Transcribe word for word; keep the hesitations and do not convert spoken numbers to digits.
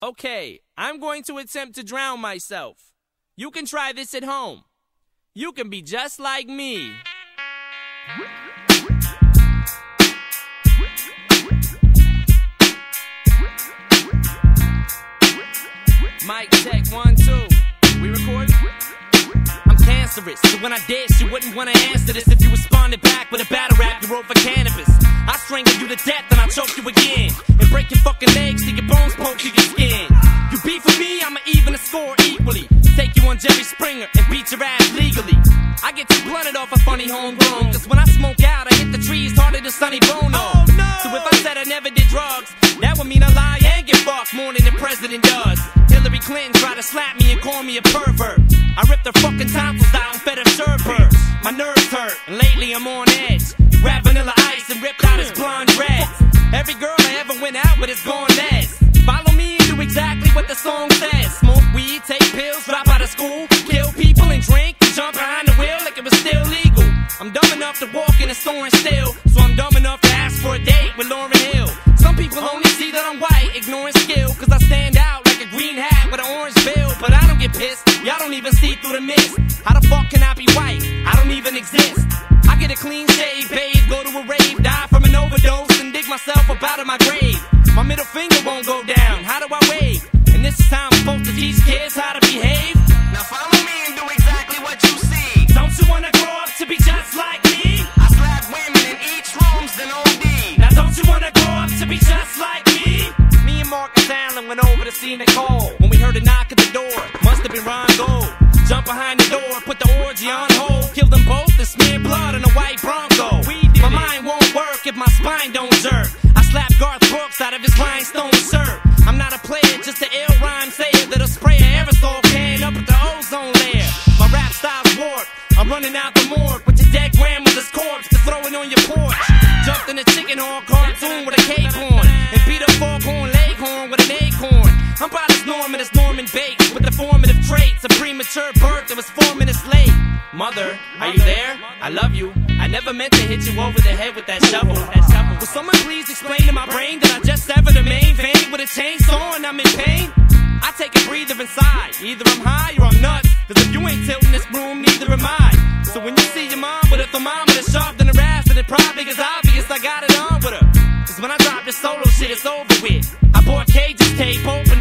Okay, I'm going to attempt to drown myself. You can try this at home. You can be just like me. Mic check, one, two. We recording? I'm cancerous, so when I dish, you wouldn't want to answer this if you responded back with a battle rap you wrote for cannabis. I strangle you to death and I choke you again, and break your fucking legs till your bones poke through your skin. You beef with me, I'ma even the score equally. Take you on Jerry Springer and beat your ass legally. I get too blunted off a funny homegrown, cause when I smoke out, I hit the trees harder than Sonny Bono. Oh, no. So if I said I never did drugs, that would mean I lie and get fucked more than the president does. Hillary Clinton tried to slap me and call me a pervert. I ripped her fucking tonsils out and fed her sherbet. My nerves hurt, and lately I'm on edge. Grab Vanilla Ice and ripped out his blonde dreads. Every girl I ever went out with is gone less. Follow me and do exactly what the song says. Smoke weed, take pills, drop out of school, kill people and drink, and jump behind the wheel like it was still legal. I'm dumb enough to walk in a store and steal, so I'm dumb enough to ask for a date with Lauryn Hill. Some people only see that I'm white, ignoring skill, cause I stand out like a green hat with an orange bill. But I don't get pissed, y'all don't even see through the mist. How the fuck can I be white? I don't even exist. I get a clean shave, bathe, go to a rave, die from an overdose, and dig myself up out of my grave. My middle finger won't go down, how do I wave? And this is how I'm supposed to teach kids how to behave. Now follow me and do exactly what you see. Don't you wanna grow up to be just like me? I slap women in each rooms, then O D. Now don't you wanna grow up to be just like me? Me and Marcus Allen went over to see Nicole when we heard a knock at the door. Must have been Ron Gold. Jump behind the door, put the orgy on hold, kill them both and smear blood on a white Bronco. My mind won't work if my spine don't jerk. I slap Garth Brooks out of his rhinestone shirt. I'm not a player, just an ill rhyme sayer that'll spray an aerosol can up at the ozone layer. My rap style's warped. I'm running out the morgue with your dead grandmother's corpse to throw it on your porch. Jumped in a chicken horn cartoon with a cape on, and beat up foghorn leghorn with an acorn. I'm about as Norman as Norman Bates, with the formative traits of premature birth that was four minutes late. Mother, are you there? I love you. I never meant to hit you over the head with that shovel. That shovel. Will someone please explain to my brain that I just severed a main vein with a chainsaw and I'm in pain? I take a breather inside. Either I'm high or I'm nuts, cause if you ain't tilting this broom, neither am I. So when you see your mom with a thermometer sharp than her ass, then it probably is obvious I got it on with her. Cause when I drop this solo shit, it's over with. I bought Cage's tape, open